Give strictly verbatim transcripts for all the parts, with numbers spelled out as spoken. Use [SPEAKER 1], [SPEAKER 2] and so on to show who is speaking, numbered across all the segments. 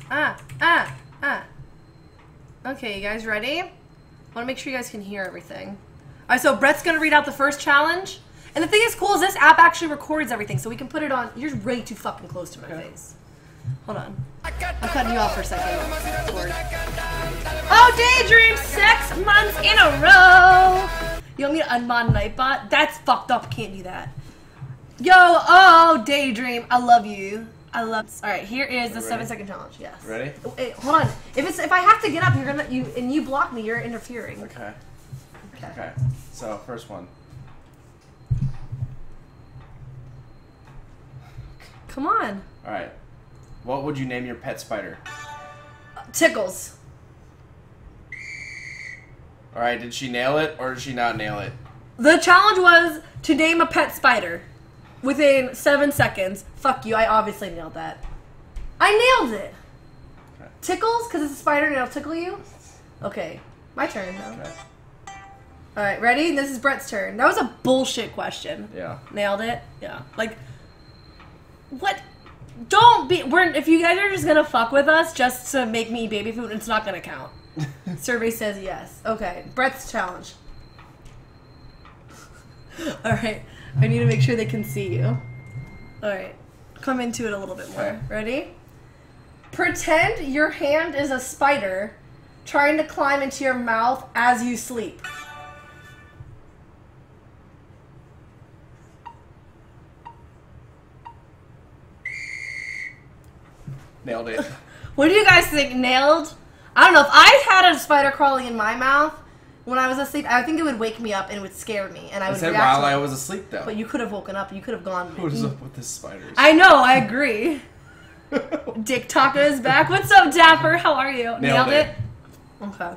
[SPEAKER 1] Ah, ah, ah. Okay, you guys ready? I want to make sure you guys can hear everything. All right, so Brett's going to read out the first challenge. And the thing is cool is this app actually records everything, so we can put it on. You're way too fucking close to my okay. face. Hold on. I'm cutting you off for a second. Oh, Daydream, six months in a row. You want me to unmod Nightbot? That's fucked up. Can't do that. Yo, oh, Daydream, I love you. I love. All right, here is the seven-second challenge. Yes. Ready? Wait, hold on. If it's if I have to get up, you're gonna you and you block me. You're interfering.
[SPEAKER 2] Okay.
[SPEAKER 1] Okay.
[SPEAKER 2] Okay. So first one.
[SPEAKER 1] Come on.
[SPEAKER 2] All right. What would you name your pet spider?
[SPEAKER 1] Uh, Tickles.
[SPEAKER 2] All right. Did she nail it or did she not nail it?
[SPEAKER 1] The challenge was to name a pet spider within seven seconds. Fuck you. I obviously nailed that. I nailed it. Okay. Tickles? Because it's a spider and it'll tickle you? Okay. My turn now. Okay. All right. Ready? This is Brett's turn. That was a bullshit question.
[SPEAKER 2] Yeah.
[SPEAKER 1] Nailed it? Yeah. Like, what? Don't be. We're, if you guys are just going to fuck with us just to make me eat baby food, it's not going to count. Survey says yes. Okay. Brett's challenge. All right. I need to make sure they can see you. All right. Come into it a little bit more. Ready? Pretend your hand is a spider trying to climb into your mouth as you sleep.
[SPEAKER 2] Nailed it.
[SPEAKER 1] What do you guys think? Nailed? I don't know. If I had a spider crawling in my mouth when I was asleep, I think it would wake me up and it would scare me, and I, I would
[SPEAKER 2] said
[SPEAKER 1] react
[SPEAKER 2] while
[SPEAKER 1] to
[SPEAKER 2] I
[SPEAKER 1] it.
[SPEAKER 2] was asleep, though.
[SPEAKER 1] But you could have woken up. You could have gone.
[SPEAKER 2] What is up with this spiders?
[SPEAKER 1] I know. I agree. Dick Taka is back. What's up, Dapper? How are you?
[SPEAKER 2] Nailed,
[SPEAKER 1] Nailed it.
[SPEAKER 2] it.
[SPEAKER 1] Okay.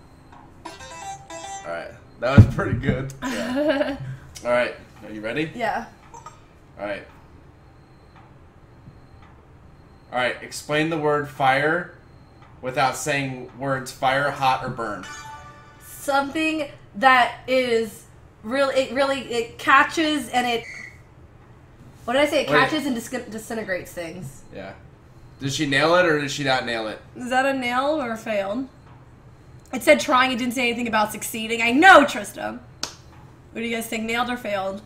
[SPEAKER 2] All right. That was pretty good. Yeah. All right. Are you ready?
[SPEAKER 1] Yeah.
[SPEAKER 2] All right. All right. Explain the word fire without saying words fire, hot, or burn.
[SPEAKER 1] Something that is really, it really, it catches and it. What did I say? It catches Wait. and dis disintegrates things.
[SPEAKER 2] Yeah. Did she nail it or did she not nail it?
[SPEAKER 1] Is that a nail or a failed? It said trying. It didn't say anything about succeeding. I know, Trista. What do you guys think? Nailed or failed?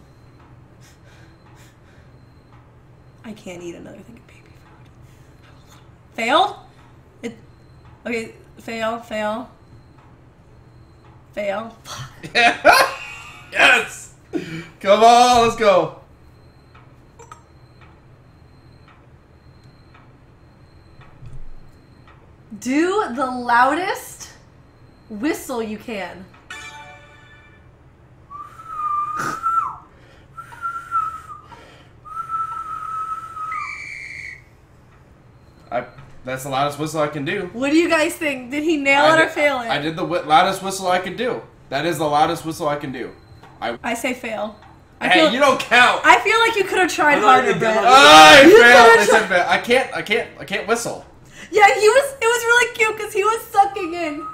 [SPEAKER 1] I can't eat another thing of baby food. Failed? It. Okay. Fail. Fail. Fail.
[SPEAKER 2] Yes. Come on. Let's go.
[SPEAKER 1] Do the loudest whistle you can.
[SPEAKER 2] I. That's the loudest whistle I can do.
[SPEAKER 1] What do you guys think? Did he nail
[SPEAKER 2] I
[SPEAKER 1] it
[SPEAKER 2] did,
[SPEAKER 1] or fail it?
[SPEAKER 2] I did the loudest whistle I could do. That is the loudest whistle I can do. I.
[SPEAKER 1] I say fail. I
[SPEAKER 2] Hey,
[SPEAKER 1] feel,
[SPEAKER 2] you don't count.
[SPEAKER 1] I feel like you could have tried harder, Brett.
[SPEAKER 2] Oh, I failed. I said fail. I can't. I can't. I can't whistle.
[SPEAKER 1] Yeah, he was. It was really cute because he was sucking in.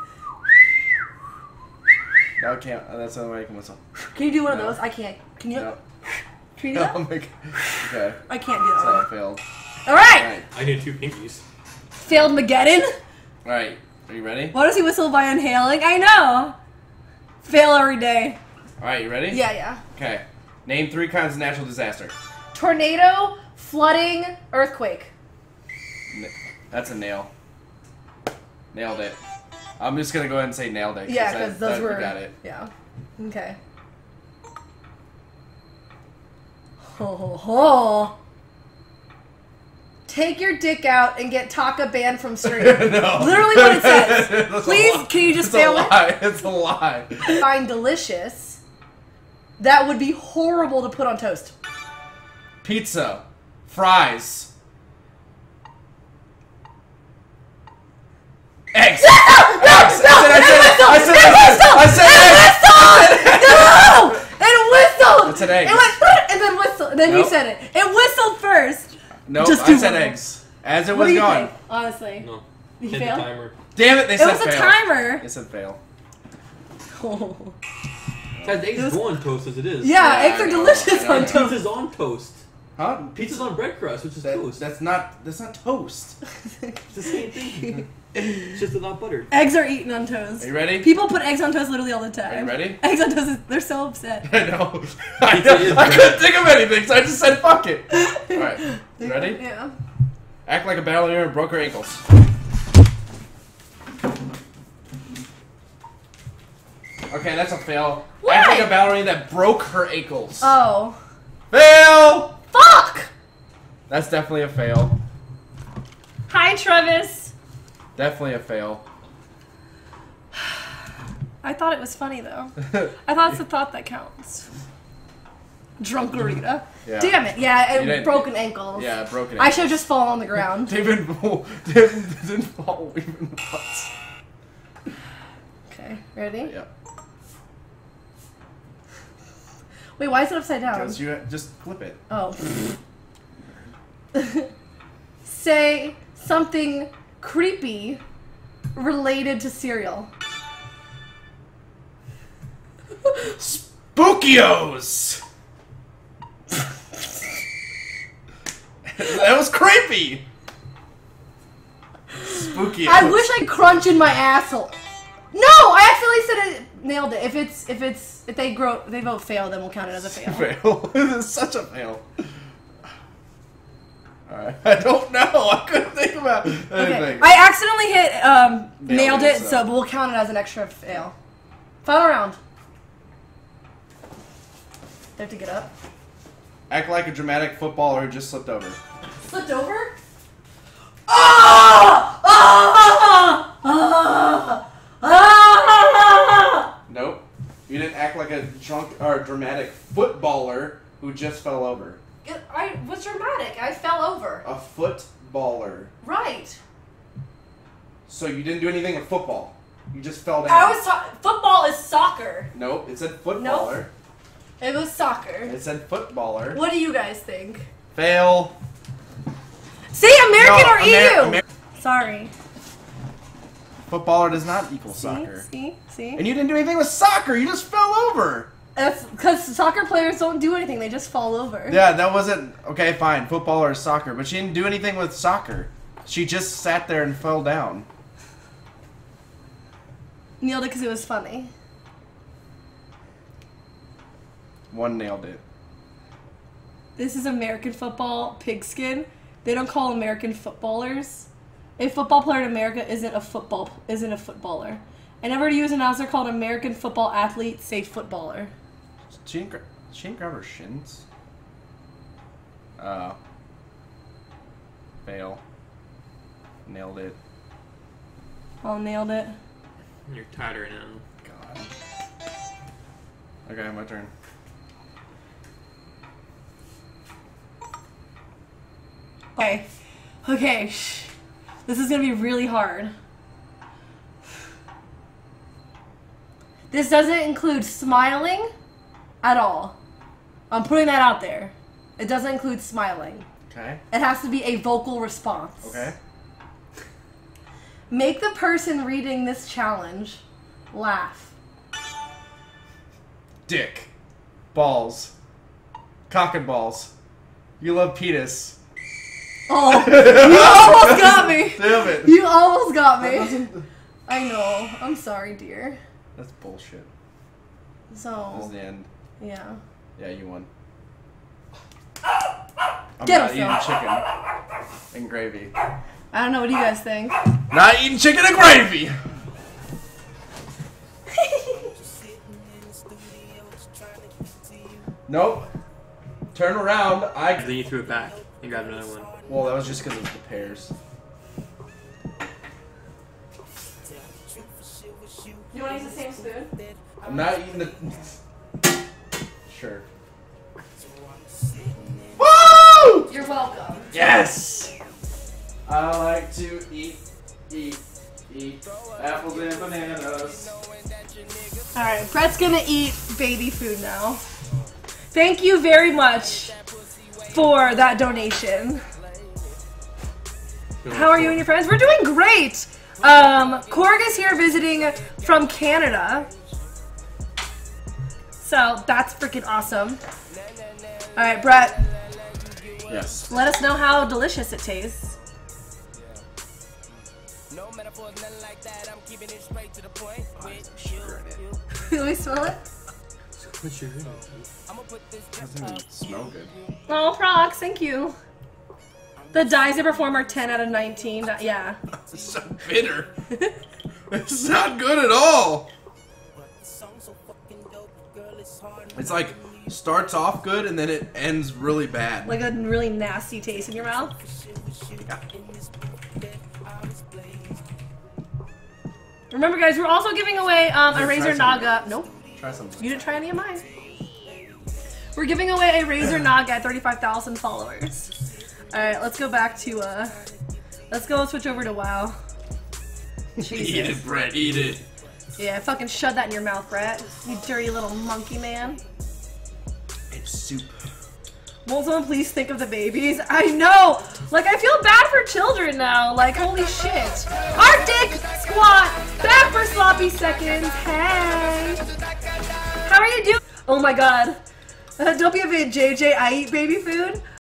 [SPEAKER 2] No, I can't. That's the only way I can whistle.
[SPEAKER 1] Can you do one
[SPEAKER 2] no.
[SPEAKER 1] of those? I can't. Can you?
[SPEAKER 2] No.
[SPEAKER 1] Can you do that?
[SPEAKER 2] Oh my God. Okay.
[SPEAKER 1] I can't do that.
[SPEAKER 2] So I failed.
[SPEAKER 1] All right. All right.
[SPEAKER 3] I need two pinkies.
[SPEAKER 1] Failed Mageddon.
[SPEAKER 2] All right. Are you ready?
[SPEAKER 1] Why does he whistle by inhaling? I know. Fail every day.
[SPEAKER 2] All right. You ready?
[SPEAKER 1] Yeah, yeah.
[SPEAKER 2] Okay. Name three kinds of natural disaster.
[SPEAKER 1] Tornado, flooding, earthquake.
[SPEAKER 2] That's a nail. Nailed it. I'm just gonna go ahead and say nailed it.
[SPEAKER 1] Yeah, because those
[SPEAKER 2] that,
[SPEAKER 1] were.
[SPEAKER 2] We got it.
[SPEAKER 1] Yeah. Okay. Ho ho ho. Take your dick out and get Taka banned from stream.
[SPEAKER 2] No.
[SPEAKER 1] Literally what it says. Please, can you just fail it?
[SPEAKER 2] It's a lie. It's a lie.
[SPEAKER 1] Find delicious. That would be horrible to put on toast.
[SPEAKER 2] Pizza. Fries. Eggs.
[SPEAKER 1] No! No!
[SPEAKER 2] Eggs.
[SPEAKER 1] No!
[SPEAKER 2] I said, I said,
[SPEAKER 1] it whistled!
[SPEAKER 2] I said,
[SPEAKER 1] it
[SPEAKER 2] eggs.
[SPEAKER 1] whistled! No! It whistled!
[SPEAKER 2] I said eggs.
[SPEAKER 1] It went and then whistled. And then
[SPEAKER 2] Nope.
[SPEAKER 1] you said it. It whistled first.
[SPEAKER 2] Nope,
[SPEAKER 1] Just
[SPEAKER 2] I said
[SPEAKER 1] one.
[SPEAKER 2] eggs. As it
[SPEAKER 1] What
[SPEAKER 2] was
[SPEAKER 1] do you
[SPEAKER 2] going.
[SPEAKER 1] think, honestly?
[SPEAKER 3] No.
[SPEAKER 1] You
[SPEAKER 3] Hit
[SPEAKER 1] fail?
[SPEAKER 3] the timer.
[SPEAKER 2] Damn it, they
[SPEAKER 1] It
[SPEAKER 2] said
[SPEAKER 1] was a
[SPEAKER 2] fail.
[SPEAKER 1] timer.
[SPEAKER 2] They said fail.
[SPEAKER 1] Oh.
[SPEAKER 3] Guys, eggs
[SPEAKER 1] was-
[SPEAKER 3] go on toast as it is.
[SPEAKER 1] Yeah,
[SPEAKER 2] Yeah,
[SPEAKER 1] eggs
[SPEAKER 2] I
[SPEAKER 1] are
[SPEAKER 2] know,
[SPEAKER 1] delicious
[SPEAKER 2] I know.
[SPEAKER 1] on toast.
[SPEAKER 3] Pizza's on toast.
[SPEAKER 2] Huh?
[SPEAKER 3] Pizza's on bread crust, which is
[SPEAKER 2] that,
[SPEAKER 3] toast.
[SPEAKER 2] That's not that's not toast.
[SPEAKER 3] It's the same thing. It's just not buttered.
[SPEAKER 1] Eggs are eaten on toast.
[SPEAKER 2] Are you ready?
[SPEAKER 1] People put eggs on toast literally all the time.
[SPEAKER 2] Are you ready?
[SPEAKER 1] Eggs on toast, is, they're so upset.
[SPEAKER 2] I know. I, I couldn't think of anything, so I just said fuck it. Alright. You ready?
[SPEAKER 1] Yeah.
[SPEAKER 2] Act like a ballerina and broke her ankles. Okay, that's a fail.
[SPEAKER 1] What?
[SPEAKER 2] Act like a ballerina that broke her ankles.
[SPEAKER 1] Oh.
[SPEAKER 2] Fail!
[SPEAKER 1] Fuck!
[SPEAKER 2] That's definitely a fail.
[SPEAKER 1] Hi, Travis.
[SPEAKER 2] Definitely a fail.
[SPEAKER 1] I thought it was funny, though. I thought it's the thought that counts. Drunkarita.
[SPEAKER 2] Yeah.
[SPEAKER 1] Damn it. Yeah,
[SPEAKER 2] You
[SPEAKER 1] it,
[SPEAKER 2] didn't-
[SPEAKER 1] broken ankles.
[SPEAKER 2] Yeah, broken
[SPEAKER 1] I
[SPEAKER 2] ankles.
[SPEAKER 1] should have just fallen on the ground.
[SPEAKER 2] David didn't, didn't fall even once.
[SPEAKER 1] Okay, ready?
[SPEAKER 2] Yeah.
[SPEAKER 1] Wait, why is it upside down?
[SPEAKER 2] Because you just flip it.
[SPEAKER 1] Oh. Say something creepy related to cereal.
[SPEAKER 2] Spookios! That was creepy! Spookios.
[SPEAKER 1] I wish I crunch in my asshole. No, I accidentally said it. Nailed it. If it's if it's if they grow they vote fail, then we'll count it as a fail.
[SPEAKER 2] Fail. This is such a fail. Alright. I don't know. I couldn't think about anything.
[SPEAKER 1] Okay. I accidentally hit um
[SPEAKER 2] Nailed
[SPEAKER 1] nailed,
[SPEAKER 2] it,
[SPEAKER 1] it,
[SPEAKER 2] so-
[SPEAKER 1] so but we'll count it as an extra fail. Final round. They have to get up.
[SPEAKER 2] Act like a dramatic footballer who just slipped over.
[SPEAKER 1] Slipped over? Ah! Ah! Ah! Ah!
[SPEAKER 2] Nope. You didn't act like a drunk or dramatic footballer who just fell over.
[SPEAKER 1] I was dramatic. I fell over.
[SPEAKER 2] A footballer.
[SPEAKER 1] Right.
[SPEAKER 2] So you didn't do anything with football. You just fell down.
[SPEAKER 1] I was ta- football is soccer.
[SPEAKER 2] Nope, it said footballer.
[SPEAKER 1] It was soccer.
[SPEAKER 2] It said footballer.
[SPEAKER 1] What do you guys think?
[SPEAKER 2] Fail.
[SPEAKER 1] Say American
[SPEAKER 2] No,
[SPEAKER 1] or
[SPEAKER 2] Amer-
[SPEAKER 1] E U.
[SPEAKER 2] Amer-
[SPEAKER 1] Sorry.
[SPEAKER 2] Footballer does not equal
[SPEAKER 1] See?
[SPEAKER 2] soccer.
[SPEAKER 1] See? See?
[SPEAKER 2] And you didn't do anything with soccer. You just fell over.
[SPEAKER 1] That's because soccer players don't do anything. They just fall over.
[SPEAKER 2] Yeah, that wasn't okay. Fine, footballer is soccer, but she didn't do anything with soccer. She just sat there and fell down.
[SPEAKER 1] Nailed it because it was funny.
[SPEAKER 2] One nailed it.
[SPEAKER 1] This is American football pigskin. They don't call American footballers. A football player in America isn't a football isn't a footballer. And never to use an announcer called American football athlete, say footballer.
[SPEAKER 2] She didn't, gra- she didn't grab her shins. Uh. Fail. Nailed it.
[SPEAKER 1] Oh, nailed it.
[SPEAKER 3] You're tighter now.
[SPEAKER 2] God. Okay, my turn.
[SPEAKER 1] Okay. Okay. Shh. This is gonna be really hard. This doesn't include smiling at all. I'm putting that out there. It doesn't include smiling.
[SPEAKER 2] Okay.
[SPEAKER 1] It has to be a vocal response.
[SPEAKER 2] Okay.
[SPEAKER 1] Make the person reading this challenge laugh.
[SPEAKER 2] Dick. Balls. Cock and balls. You love penis.
[SPEAKER 1] Oh, you almost got me.
[SPEAKER 2] Damn it.
[SPEAKER 1] You almost got
[SPEAKER 2] That
[SPEAKER 1] me.
[SPEAKER 2] doesn't-
[SPEAKER 1] I know. I'm sorry, dear.
[SPEAKER 2] That's bullshit. This is
[SPEAKER 1] So,
[SPEAKER 2] the end.
[SPEAKER 1] yeah.
[SPEAKER 2] Yeah, you won. I'm
[SPEAKER 1] Get
[SPEAKER 2] not
[SPEAKER 1] him,
[SPEAKER 2] eating
[SPEAKER 1] Phil.
[SPEAKER 2] chicken and gravy.
[SPEAKER 1] I don't know. What do you guys think?
[SPEAKER 2] Not eating chicken and gravy! Nope. Turn around. I.
[SPEAKER 3] Then you threw it back and grabbed another one.
[SPEAKER 2] Well, that was just because of the pears.
[SPEAKER 1] You want to use the same spoon?
[SPEAKER 2] I'm not eating the. Sure. Woo!
[SPEAKER 1] You're welcome.
[SPEAKER 2] Yes! I like to eat, eat, eat apples and bananas.
[SPEAKER 1] Alright, Brett's gonna eat baby food now. Thank you very much for that donation. How are you and your friends? We're doing great! Um, Korg is here visiting from Canada. So, that's freaking awesome. Alright, Brett.
[SPEAKER 2] Yes.
[SPEAKER 1] Let us know how delicious it tastes. Let me smell it.
[SPEAKER 3] Put sugar in it.
[SPEAKER 2] Doesn't even smell good.
[SPEAKER 1] Oh, Prox, thank you. The dyes they perform are ten out of nineteen. Yeah.
[SPEAKER 2] It's so bitter. It's not good at all. It's like starts off good and then it ends really bad.
[SPEAKER 1] Like a really nasty taste in your mouth.
[SPEAKER 2] Yeah.
[SPEAKER 1] Remember, guys, we're also giving away um, a
[SPEAKER 2] Here,
[SPEAKER 1] Razer
[SPEAKER 2] try some.
[SPEAKER 1] Naga. Nope.
[SPEAKER 2] Try something.
[SPEAKER 1] You didn't try any of mine. We're giving away a Razer Naga at thirty-five thousand followers. Alright, let's go back to, uh... Let's go switch over to WoW. Jesus.
[SPEAKER 2] Eat it, Brett, eat it.
[SPEAKER 1] Yeah, fucking shove that in your mouth, Brett. You dirty little monkey man.
[SPEAKER 2] It's soup.
[SPEAKER 1] Won't someone please think of the babies? I know! Like, I feel bad for children now. Like, holy shit. Arctic Squat! Back for sloppy seconds. Hey! How are you doing? Oh my god. Uh, don't be a bit, J J. I eat baby food.